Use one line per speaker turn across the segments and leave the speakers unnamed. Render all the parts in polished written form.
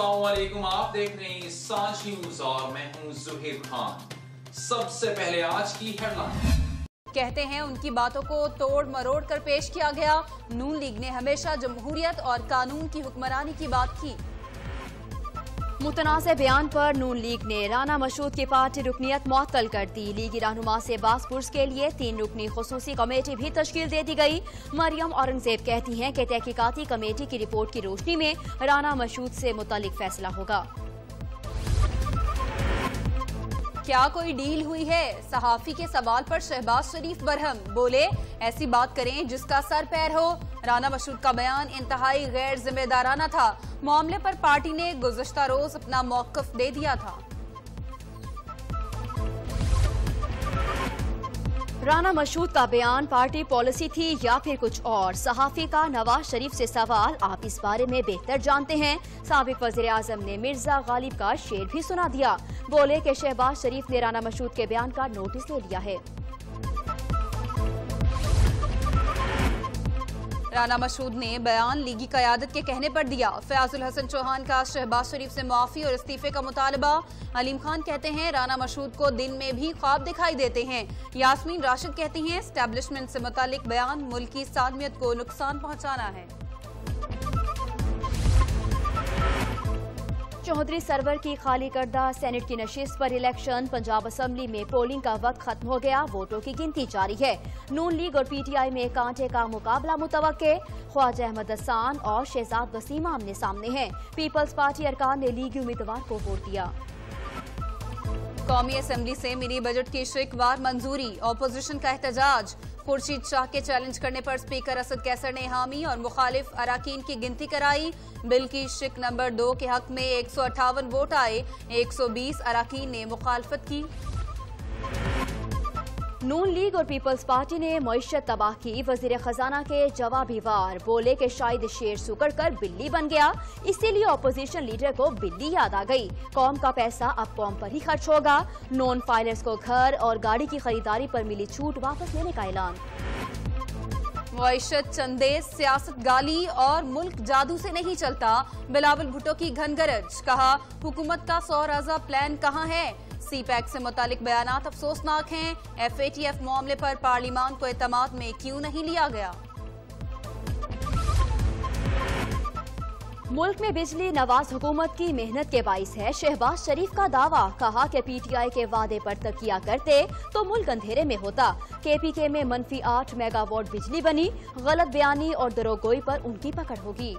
अस्सलामुअलैकुम, आप देख रहे हैं सांझ न्यूज और मैं हूं जुहेर खान। सबसे पहले आज की हेडलाइन।
कहते हैं उनकी बातों को तोड़ मरोड़ कर पेश किया गया। नून लीग ने हमेशा जमहूरियत और कानून की हुक्मरानी की बात की। मुतनाज़ बयान पर नून लीग ने राना मशहूद की पार्टी रुकनियत मुअत्तल कर दी। लीगी रहनुमा से बासपुर्स के लिए 3 रुकनी खुसूसी कमेटी भी तश्कील दे दी गई। मरियम औरंगजेब कहती हैं कि तहकीकाती कमेटी की रिपोर्ट की रोशनी में राना मशहूद से मुतालिक फैसला होगा। क्या कोई डील हुई है? सहाफी के सवाल पर शहबाज शरीफ बरहम बोले, ऐसी बात करें जिसका सर पैर हो। राना मशहूद का बयान इंतहाई गैर जिम्मेदाराना था। मामले पर पार्टी ने गुज़श्ता रोज अपना मौक़िफ़ दे दिया था। राना मशहूद का बयान पार्टी पॉलिसी थी या फिर कुछ और? सहाफी का नवाज शरीफ से सवाल, आप इस बारे में बेहतर जानते हैं। साबिक वज़ीर आज़म ने मिर्जा गालिब का शेर भी सुना दिया। बोले कि शहबाज शरीफ ने राना मशहूद के बयान का नोटिस ले लिया है। राना मशहूद ने बयान लीगी क़यादत के कहने पर दिया। फयाजुल हसन चौहान का शहबाज शरीफ से माफी और इस्तीफे का मुतालबा। अलीम खान कहते हैं राना मशहूद को दिन में भी ख्वाब दिखाई देते हैं। यास्मीन राशिद कहती हैं एस्टैब्लिशमेंट से मुतालिक बयान मुल्क की सालमियत को नुकसान पहुंचाना है। चौधरी सरवर की खाली करदा सेनेट की नशिस्त पर इलेक्शन। पंजाब असम्बली में पोलिंग का वक्त खत्म हो गया, वोटों की गिनती जारी है। नून लीग और पीटीआई में कांटे का मुकाबला मुतवक्के। ख्वाजा अहमद हसान और शहजाद वसीम आमने सामने हैं। पीपल्स पार्टी अरकान ने लीगी उम्मीदवार को वोट दिया। कौमी असम्बली से मिनी बजट की शिकवार मंजूरी। अपोजिशन का एहतजाज। खुर्शीद शाह के चैलेंज करने पर स्पीकर असद कैसर ने हामी और मुखालिफ अराकीन की गिनती कराई। बिल की शिक नंबर 2 के हक में 158 वोट आए। 120 अराकीन ने मुखालफत की। नून लीग और पीपल्स पार्टी ने मईशत तबाह की। वजीर खजाना के जवाबी वार बोले कि शायद शेर सुकड़ कर बिल्ली बन गया, इसीलिए अपोजिशन लीडर को बिल्ली याद आ गई। कौम का पैसा अब कौम पर ही खर्च होगा। नॉन फाइलर्स को घर और गाड़ी की खरीदारी पर मिली छूट वापस लेने का ऐलान। मईशत चंदे, सियासत गाली और मुल्क जादू से नहीं चलता। बिलावल भुट्टो की घनगरज। कहा हुकूमत का 100 राजा प्लान कहाँ है? सी पैक से मुतालिक बयानात अफसोसनाक हैं। FATF मामले पर पार्लिमान को एतमाद में क्यों नहीं लिया गया? मुल्क में बिजली नवाज हुकूमत की मेहनत के बाइस है। शहबाज शरीफ का दावा। कहा कि PTI के वादे पर तकिया करते तो मुल्क अंधेरे में होता। KPK में -8 मेगावाट बिजली बनी। गलत बयानी और दरोगोई पर उनकी पकड़ होगी।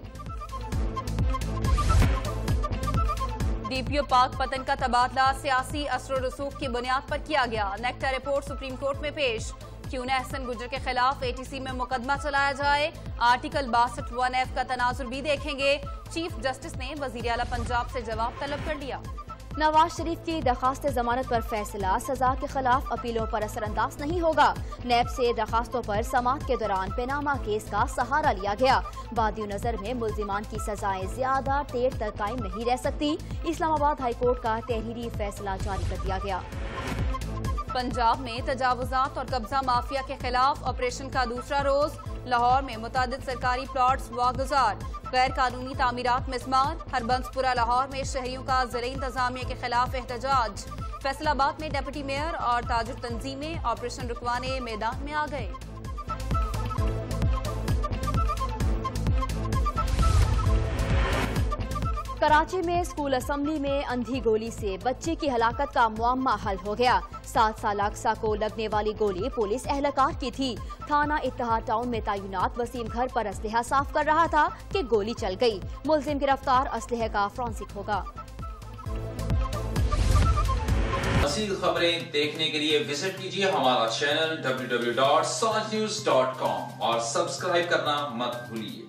DPO पाक पतन का तबादला सियासी असर रसूख की बुनियाद पर किया गया। नेक्टा रिपोर्ट सुप्रीम कोर्ट में पेश। क्यों न एहसन गुजर के खिलाफ ATC में मुकदमा चलाया जाए। आर्टिकल 62(1)F का तनाजुर भी देखेंगे। चीफ जस्टिस ने वजीर आला पंजाब से जवाब तलब कर लिया। नवाज शरीफ की दरखास्त जमानत पर फैसला। सजा के खिलाफ अपीलों पर असरअंदाज नहीं होगा। नैब से दरखास्तों पर समाअत के दौरान पेनामा केस का सहारा लिया गया। वादियो नजर में मुल्जिमान की सजाएं ज्यादा देर तक कायम नहीं रह सकती। इस्लामाबाद हाईकोर्ट का तहरीरी फैसला जारी कर दिया गया। पंजाब में तजावुजात और कब्जा माफिया के खिलाफ ऑपरेशन का दूसरा रोज। लाहौर में मुतादिद सरकारी प्लॉट्स वागुजार। गैर कानूनी तामीरात मिसमार। हरबंसपुरा लाहौर में शहरियों का ज़िला इंतजामिया के खिलाफ एहतजाज। फैसलाबाद में डिप्टी मेयर और ताजुर तंजीमें ऑपरेशन रुकवाने मैदान में आ गए। कराची में स्कूल असेंबली में अंधी गोली से बच्चे की हलाकत का मुअम्मा हल हो गया। 7 साल अक्सा को लगने वाली गोली पुलिस एहलकार की थी। थाना इत्तेहाद टाउन में तैनात वसीम घर पर असलहा साफ कर रहा था कि गोली चल गई। मुलजिम गिरफ्तार। असलहे का फॉरेंसिक होगा।
मज़ीद खबरें देखने के लिए विजिट कीजिए हमारा चैनल www.sanjnews.com और सब्सक्राइब करना मत भूलिए।